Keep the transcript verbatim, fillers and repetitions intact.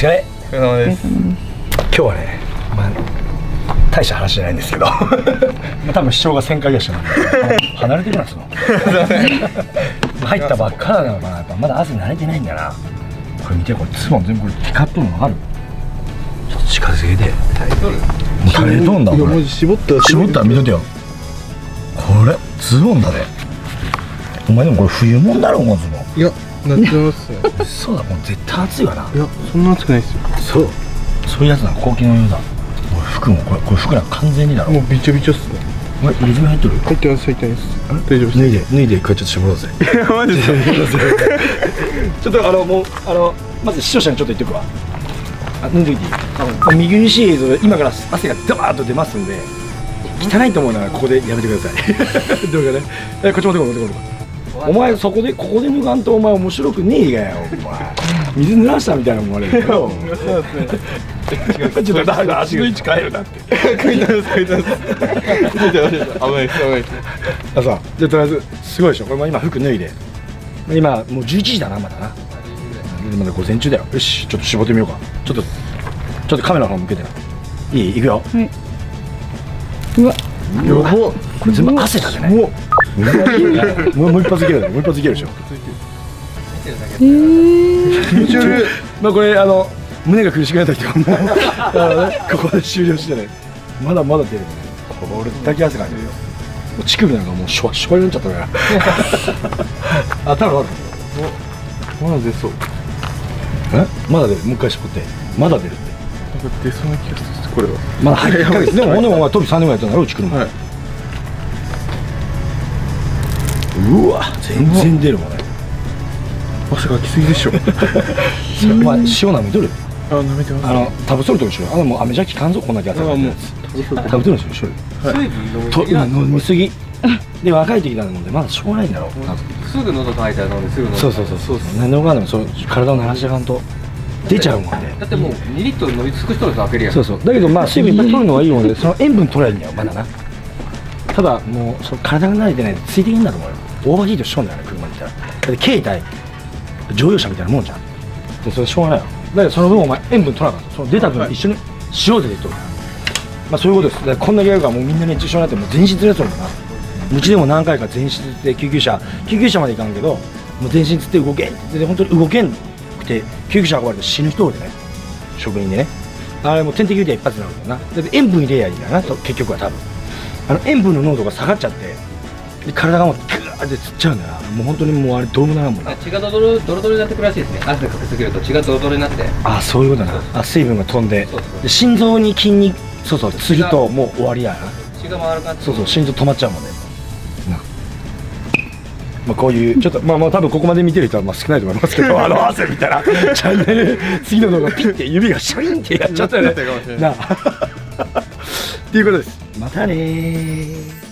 疲れ。 お疲れ様です。 今日はね、まあ大した話じゃないんですけど、まあ多分視聴がせんかいぐらいしたので離れてるなその。入ったばっかだからな、やっぱまだ汗慣れてないんだな。これ見て、これズボン全部これ光っとるの分かる？ちょっと近づけて。 タイトル？ もう垂れとんだこれ。 絞ったら絞ったら見とけよ。これズボンだね。お前でもこれ冬もんだろ、このズボン。 いや、なってますね。 そうだ、もう絶対暑いわな。 いや、そんな暑くないですよ。 そう、そういうやつな、高機能用だ。これ服もこれ、これ服なんか完全にだろ。 もうびちょびちょっすね。 お前入れ墨入っとる？ 入ってます、入ってます。大丈夫です。 脱いで、脱いで、これちょっと絞ろうぜ。 いや、マジで。 ちょっとあの、もう、あの、まず視聴者にちょっと言ってくわ。あ、脱いでいい？右にしい映像で、今から汗がダバーッと出ますんで。汚いと思うなら、ここでやめてください。どうかね。え、こっち持ってこい、持ってこい。お前そこでここで脱がんとお前面白くねえがよお前。水濡らしたみたいなもんあれよ。そうですね。ちょっとだから足の位置変えるなって。 書いてます書いてます。危ないです危ないです。 あさ、じゃあとりあえずすごいでしょ。これも今服脱いで。今もうじゅういちじだなまだな。まだ午前中だよ。よし、ちょっと絞ってみようか。ちょっとちょっとカメラの方向けてな。いい？いくよ。はい。うわ。やば。これ全部汗だね。もうもう一発いけるね。もう一発いけるでしょ。気持ち悪い。まあこれあの胸が苦しくなった人はもうここで終了してね。まだまだ出るね。これだけ汗かいてるよ。もう乳首なんかもうシュワシュワになっちゃったから。あ、たぶんまだ出そう。 え？まだ出る。もう一回絞って。まだ出るって。 なんか出そうな気がする。これは。 まだ入っていっかげつ。でもでもお前トビさんねんぐらいやったんだろ、乳首も。うわ、全然出るもんね。 汗かきすぎでしょ。 まあ塩なめとる。 あ、舐めてます。 あの食べとると一緒。あのもう飴じゃきかんぞこんだけやつ。食べとるでしょ。水分飲みすぎ。で若い時なのでまだしょうがないんだろう。 すぐ喉乾いたら飲んですぐ飲んで。 そうそうそうそう。何でもかんでもそう体を慣らしてかんと出ちゃうもんね。 だってもうにリットル飲み尽くしとると開けるやん。 そうそう。だけどまあ水分いっぱい取るのはいいのでその塩分取ればいいんだよまだな。ただもうそ体が慣れてないでついていいんだと思うよ。オーバーヒートしとんだよね車にいたら。だって軽対乗用車みたいなもんじゃん。でそれしょうがないよ。だからその分お前塩分取らなかった。その出た分一緒に塩で出とる。まあそういうことです。だからこんだけやるからもうみんな熱中症になってもう全身つれとるんだな。うちでも何回か全身つって救急車救急車まで行かんけどもう全身つって動けんってで本当に動けんくて救急車運ばれて死ぬ人おるでね。職員でね。あれもう点滴打て一発になるんだよな。だって塩分入れやいいんだよな結局は多分。あの塩分の濃度が下がっちゃってで体がもうグーってつっちゃうんだよな。もう本当にもうあれどうもならんもんな。 血がドロドロドロになってくるらしいですね。汗かけすぎると血がドロドロになって。 ああそういうことだな。あ水分が飛んでで心臓に筋肉そうそう次ともう終わりやな。 血が回る感じ。 そうそう心臓止まっちゃうもんね。まあこういうちょっとまあまあ多分ここまで見てる人はまあ少ないと思いますけどあの汗見たらチャンネル次の動画ピッて指がシャリンってやっちゃったよね。なあっていうことです。またねー。